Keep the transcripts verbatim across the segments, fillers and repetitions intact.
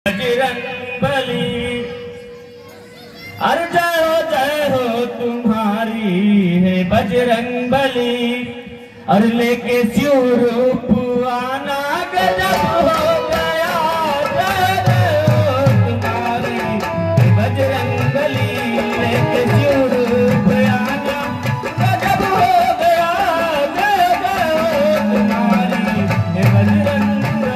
बजरंगबली। अरे जय हो जय हो तुम्हारी है बजरंगबली। और लेके शिव रूप आना गजब हो गया। जय जय हो तुम्हारी है बजरंगबली। लेके शिव रूप आना गजब हो गया। जय जय हो तुम्हारी है बजरंगबली।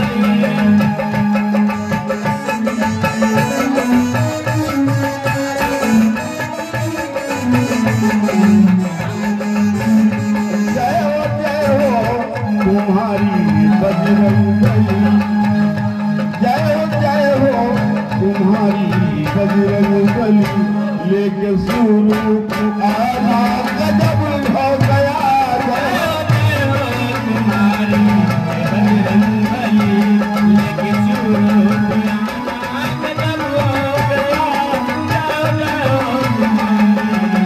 तुम्हारी बजरंगबली। जय हो जय हो तुम्हारी बजरंगबली। लेके स्वरूप आना गजब हो गया। जय हो जय हो तुम्हारी बजरंगबली। लेके स्वरूप आना गजब हो गया। जय हो जय हो तुम्हारी।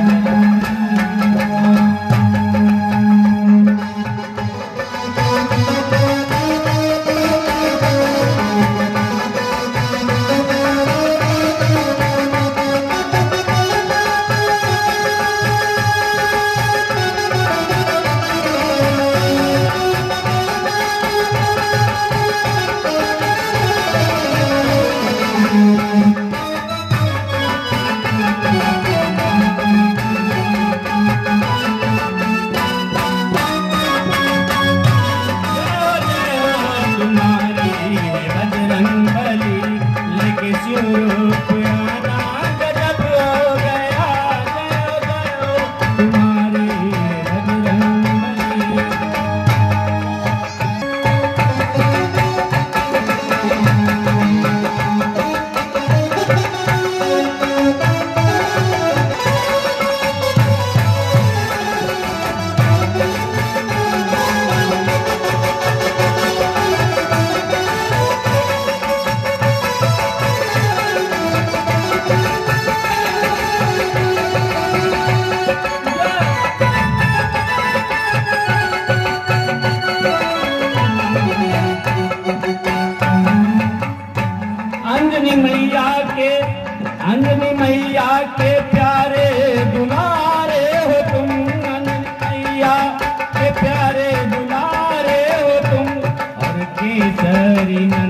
अंजनी मैया के अंजनी मैया के प्यारे दुलारे हो तुम। अंजनी मैया के प्यारे दुलारे हो तुम। और केसरी